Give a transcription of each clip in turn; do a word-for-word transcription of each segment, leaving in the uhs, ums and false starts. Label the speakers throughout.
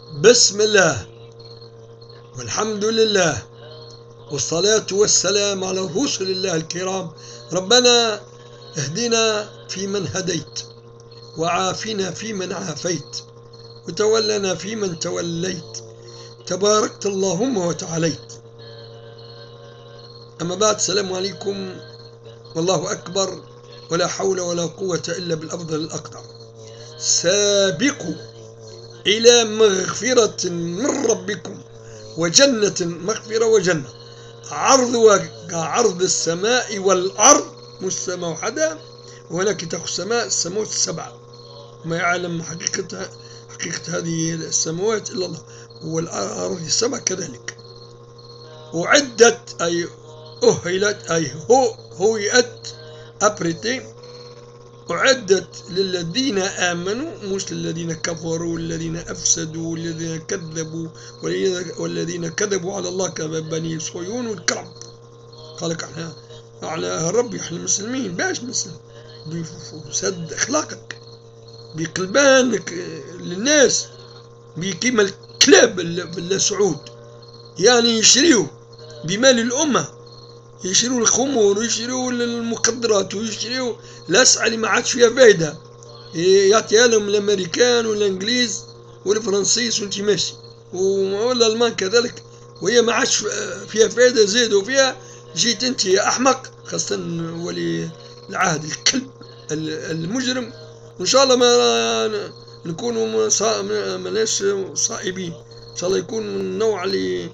Speaker 1: بسم الله والحمد لله والصلاة والسلام على رسل الله الكرام. ربنا اهدنا فيمن هديت، وعافنا فيمن عافيت، وتولنا فيمن توليت، تباركت اللهم وتعاليت. أما بعد، السلام عليكم والله أكبر، ولا حول ولا قوة إلا بالأفضل الأقدر. سابقوا إلى مغفرة من ربكم وجنة، مغفرة وجنة عرضها كعرض السماء والأرض، مش السماء وحدها، ولكن تاخذ السماء السماوات السبعة، ما يعلم حقيقة حقيقة هذه السماوات إلا الله، والأرض السبع كذلك. وعدت أي أهلت أي هو هوئت أبريتي، أعدت للذين آمنوا، مش للذين كفروا والذين أفسدوا والذين كذبوا والذين كذبوا على الله كبني صهيون والكرم. قال لك احنا على ربي احنا مسلمين، باش مسلم بسد اخلاقك، بقلبانك للناس، بكيما الكلاب السعود، يعني يشريوا بمال الأمة، يشروا الخمور ويشروا المخدرات ويشروا الأسعى اللي ما عادش فيها فايدة، يعطيها لهم الأمريكان والإنجليز والفرنسيس وانت ماشي، والألمان كذلك، وهي ما عادش فيها فايدة، زيدوا فيها. جيت انت يا أحمق، خاصة ولي العهد الكلب المجرم، وإن شاء الله ما نكونوا ماناش صائبين، إن شاء الله يكون من النوع اللي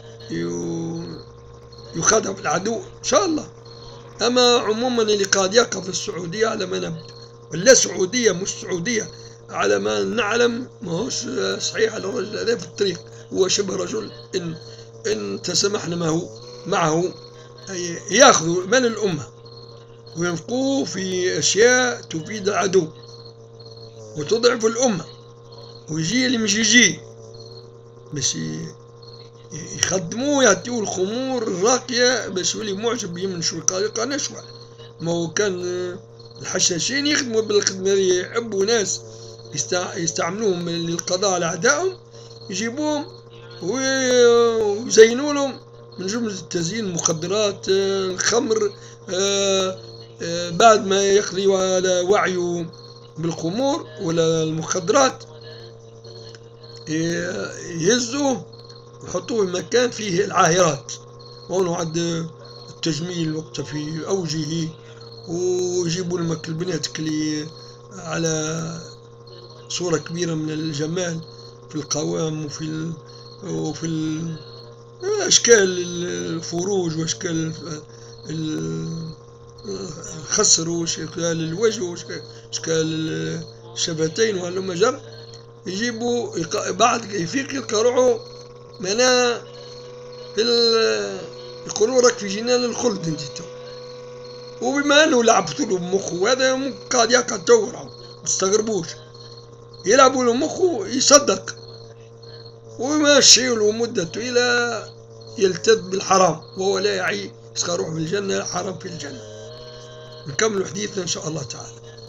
Speaker 1: يخادع العدو إن شاء الله. أما عموما اللي قاعد يقع في السعودية على ما نبدو، ولا سعودية مش سعودية على ما نعلم، ما هوش صحيح على الرجل هذا في الطريق، هو شبه رجل إن إن تسامحنا معه معه ياخذوا مال الأمة وينفقوه في أشياء تفيد العدو وتضعف الأمة، ويجي اللي مش يجي باش يخدموه، يعطيوه الخمور الراقية باش يولي معجب يمنشوا القلقة نشوة. ما هو كان الحشاشين يخدموا بالخدمة هذه، يحبوا ناس يستعملوهم للقضاء على أعدائهم، يجيبوهم ويزينوا لهم من جملة التزيين المخدرات، الخمر، بعد ما يخلي على وعيه بالخمور ولا المخدرات يهزوه ويحطوه في مكان فيه العاهرات، وهنا عند التجميل وقت في أوجه، ويجيبوا لك البنات اللي على صورة كبيرة من الجمال في القوام وفي ال... وفي ال... أشكال الفروج وأشكال الخصر وأشكال الوجه وأشكال الشفتين وهلم جر، يجيبوا بعد يفيق يلقى روحه معناها في يقولوا راك في جنان الخلد انت تو. وبما انه لعبتوا له بمخه، هذا قاعد يقع تو، ما تستغربوش، يلعبوا له مخه يصدق، وماشي له مدة طويلة يلتذ بالحرام وهو لا يعي يسقى روح في الجنة، حرام في الجنة. نكمل حديثنا إن شاء الله تعالى.